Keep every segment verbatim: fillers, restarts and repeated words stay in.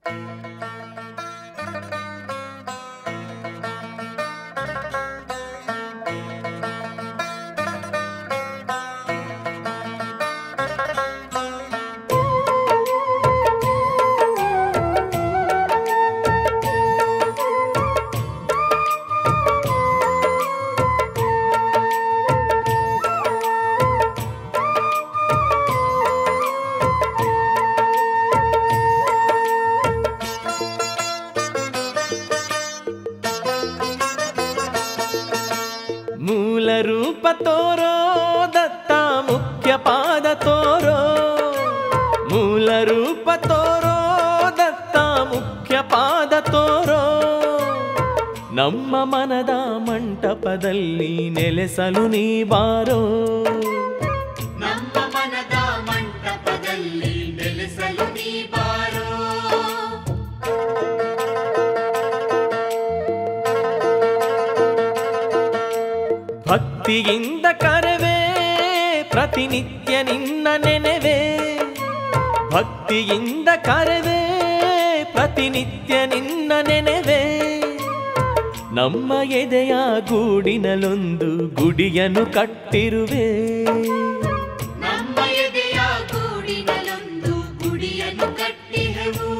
ನಮ್ಮ ಮನದ ಮಂಟಪದಲ್ಲಿ ನೆಲೆಸಲು ನೀ ಬಾರೋ, ನಮ್ಮ ಮನದ ಮಂಟಪದಲ್ಲಿ ನೆಲೆಸಲು ನೀ ಬಾರೋ. ಭಕ್ತಿಯಿಂದ ಕರೆವೆ ಪ್ರತಿನಿತ್ಯ ನಿನ್ನ ನೆನೆವೆ, ಭಕ್ತಿಯಿಂದ ಕರೆವೆ ಪ್ರತಿನಿತ್ಯ ನಿನ್ನ ನೆನೆವೆ. ನಮ್ಮ ಎದೆಯ ಗೂಡಿನಲ್ಲೊಂದು ಗುಡಿಯನ್ನು ಕಟ್ಟಿರುವೆ, ನಮ್ಮ ಎದೆಯ ಗೂಡಿನಲ್ಲೊಂದು ಗುಡಿಯನ್ನು ಕಟ್ಟಿರುವು.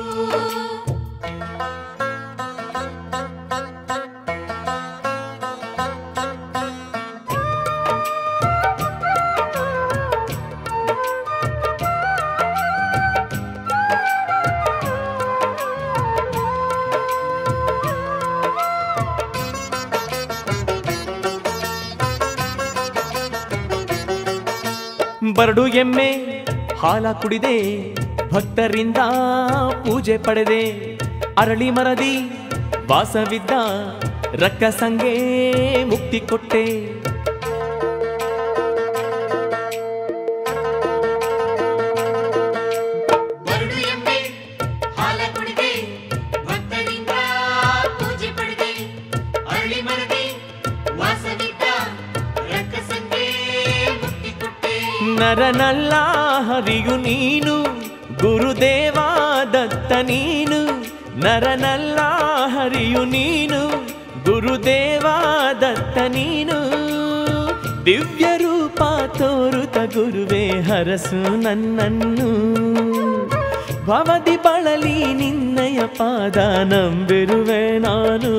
ಬರಡು ಎಮ್ಮೆ ಹಾಲ ಕುಡಿದೆ, ಭಕ್ತರಿಂದ ಪೂಜೆ ಪಡೆದೆ. ಅರಳಿ ಮರದಿ ವಾಸವಿದ್ದ ರಕ್ಕಸಂಗೆ ಮುಕ್ತಿ ಕೊಟ್ಟೆ. ಬರಡು ಎಮ್ಮೆ ಹಾಲ ಕುಡಿದೆ, ಭಕ್ತರಿಂದ ಪೂಜೆ ಪಡೆದೆ. ಅರಳಿ ಮರದಿ ವಾಸವಿದ್ದ ರಕ್ಕಸಂಗೆ ಮುಕ್ತಿ ಕೊಟ್ಟೆ. ನರನಲ್ಲ ಹರಿಯು ನೀನು, ಗುರುದೇವ ದತ್ತ ನೀನು. ನರನಲ್ಲ ಹರಿಯು ನೀನು, ಗುರುದೇವ ದತ್ತ ನೀನು. ದಿವ್ಯ ರೂಪ ತೋರುತ ಗುರುವೇ ಹರಸು ನನ್ನನ್ನು. ಭವದಿ ಬಳಲಿ ನಿನ್ನಯ ಪಾದ ನಂಬಿರುವೆ ನಾನು.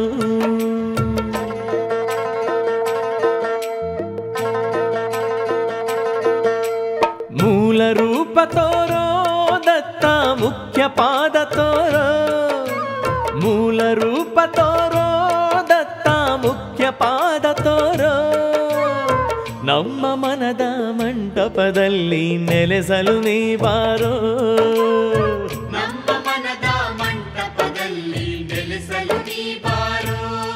ಮೂಲ ರೂಪ ತೋರೋ ದತ್ತ ಮುಖ್ಯ ಪಾದ ತೋರೋ, ಮೂಲ ರೂಪ ತೋರೋ ದತ್ತ ಮುಖ್ಯ ಪಾದ ತೋರೋ. ನಮ್ಮ ಮನದ ಮಂಟಪದಲ್ಲಿ ನೆಲೆಸಲು ನೀ ಬಾರೋ, ನಮ್ಮ ಮನದ ಮಂಟಪದಲ್ಲಿ ನೆಲೆಸಲು ನೀ ಬಾರೋ.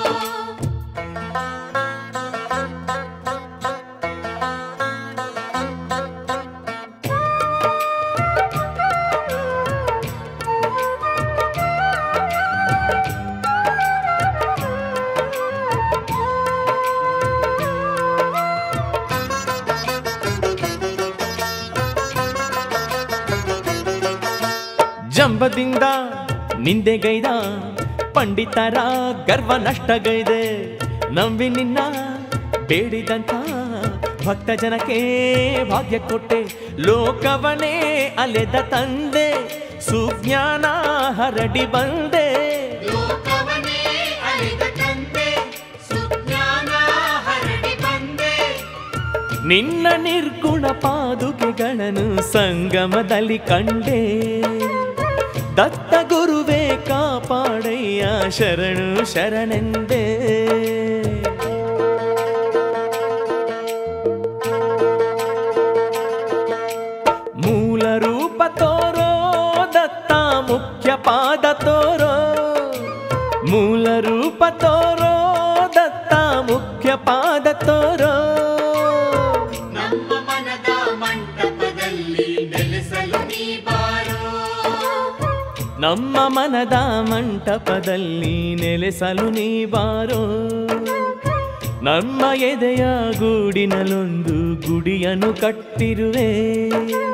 ಜಂಬದಿಂದ ನಿಂದೆಗೈದ ಪಂಡಿತರ ಗರ್ವ ನಷ್ಟಗೈದೆ. ನಂಬಿ ನಿನ್ನ ಬೇಡಿದಂತ ಭಕ್ತ ಜನಕ್ಕೆ ಭಾಗ್ಯ ಕೊಟ್ಟೆ. ಲೋಕವನೇ ಅಲೆದ ತಂದೆ, ಸುಜ್ಞಾನ ಹರಡಿ ಬಂದೆ. ಲೋಕವನೇ ಅಲೆದ ತಂದೆ, ಸುಜ್ಞಾನ ಹರಡಿ ಬಂದೆ. ನಿನ್ನ ನಿರ್ಗುಣ ಪಾದುಕೆಗಳನ್ನು ಸಂಗಮದಲ್ಲಿ ಕಂಡೆ. ದತ್ತ ಗುರುವೇ ಕಾಪಾಡಯ್ಯ ಶರಣು ಶರಣೆಂದೇ. ಮೂಲ ರೂಪ ತೋರೋ ದತ್ತ ಮುಖ್ಯ ಪಾದ ತೋರೋ, ಮೂಲ ರೂಪ ತೋರೋ ದತ್ತ ಮುಖ್ಯ ಪಾದ ತೋರೋ. ನಮ್ಮ ಮನದ ಮಂಟಪದಲ್ಲಿ ನೆಲೆಸಲು ನೀ ಬಾರೋ, ನಮ್ಮ ಮನದ ಮಂಟಪದಲ್ಲಿ ನೆಲೆಸಲು ನೀ ಬಾರೋ. ನಮ್ಮ ಎದೆಯ ಗೂಡಿನಲ್ಲೊಂದು ಗುಡಿಯನ್ನು ಕಟ್ಟಿರುವೆ.